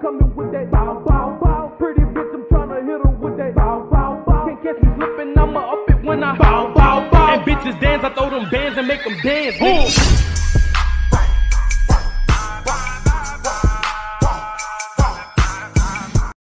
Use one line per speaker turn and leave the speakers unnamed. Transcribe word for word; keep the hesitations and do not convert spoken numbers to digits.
coming with that bow, bow, bow. Pretty bitch, I'm tryna hit her with that bow, bow, bow. Can't catch me slipping, I'ma up it when I bow, bow, bow. And bitches dance, I throw them bands and make them dance. Boom.